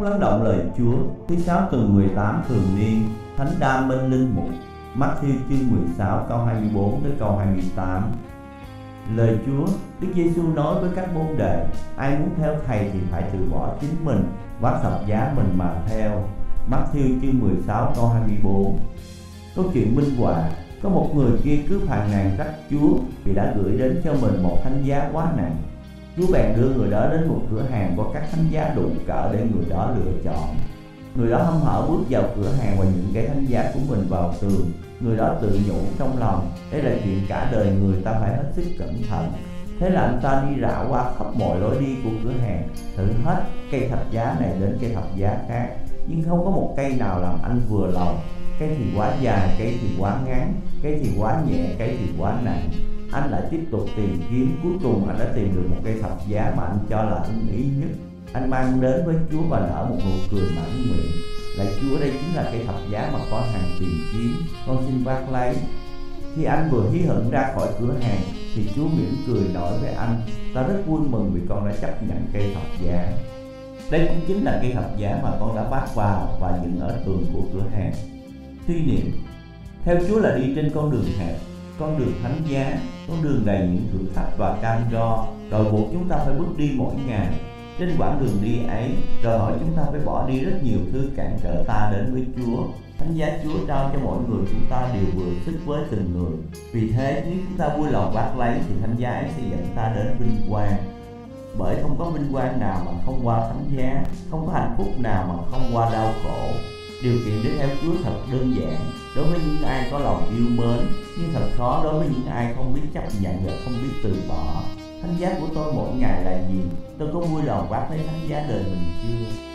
phút lắng động lời Chúa. Thứ 6 tuần 18 thường niên, Thánh Đa Minh Linh Mục. Matthew chương 16 câu 24 tới câu 28. Lời Chúa, Đức Giêsu nói với các môn đệ: ai muốn theo Thầy thì phải từ bỏ chính mình, vác thập giá mình mà theo. Matthew chương 16 câu 24. Câu chuyện minh họa. Có một người kia cứ phàn nàn trách Chúa vì đã gửi đến cho mình một thánh giá quá nặng. Chúa bèn đưa người đó đến một cửa hàng có các thánh giá đủ cỡ để người đó lựa chọn. Người đó hăm hở bước vào cửa hàng và những cái thánh giá của mình vào tường. Người đó tự nhủ trong lòng: đây là chuyện cả đời người ta phải hết sức cẩn thận. Thế là anh ta đi rảo qua khắp mọi lối đi của cửa hàng, thử hết cây thập giá này đến cây thập giá khác, nhưng không có một cây nào làm anh vừa lòng. Cây thì quá dài, cây thì quá ngắn, cây thì quá nhẹ, cây thì quá nặng. Anh lại tiếp tục tìm kiếm, cuối cùng anh đã tìm được một cây thập giá mà anh cho là ưng ý nhất. Anh mang đến với Chúa và nở một nụ cười mãn nguyện: lạy Chúa, đây chính là cây thập giá mà con hằng tìm kiếm, con xin vác lấy. Khi anh vừa hí hửng ra khỏi cửa hàng thì Chúa mỉm cười nói với anh: ta rất vui mừng vì con đã chấp nhận cây thập giá. Đây cũng chính là cây thập giá mà con đã vác vào và dựng ở tường của cửa hàng. Suy niệm: theo Chúa là đi trên con đường hẹp, con đường thánh giá, con đường đầy những thử thách và cam go, đòi buộc chúng ta phải bước đi mỗi ngày. Trên quãng đường đi ấy, đòi hỏi chúng ta phải bỏ đi rất nhiều thứ cản trở ta đến với Chúa. Thánh giá Chúa trao cho mỗi người chúng ta đều vừa sức với từng người. Vì thế, nếu chúng ta vui lòng vác lấy thì thánh giá ấy sẽ dẫn ta đến vinh quang. Bởi không có vinh quang nào mà không qua thánh giá, không có hạnh phúc nào mà không qua đau khổ. Điều kiện để theo Chúa thật đơn giản đối với những ai có lòng yêu mến, nhưng thật khó đối với những ai không biết chấp nhận và không biết từ bỏ. Thánh giá của tôi mỗi ngày là gì? Tôi có vui lòng vác lấy thánh giá đời mình chưa?